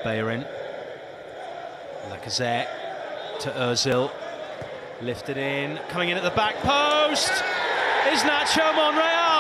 Bellerin, Lacazette to Özil, lifted in, coming in at the back post is Nacho Monreal.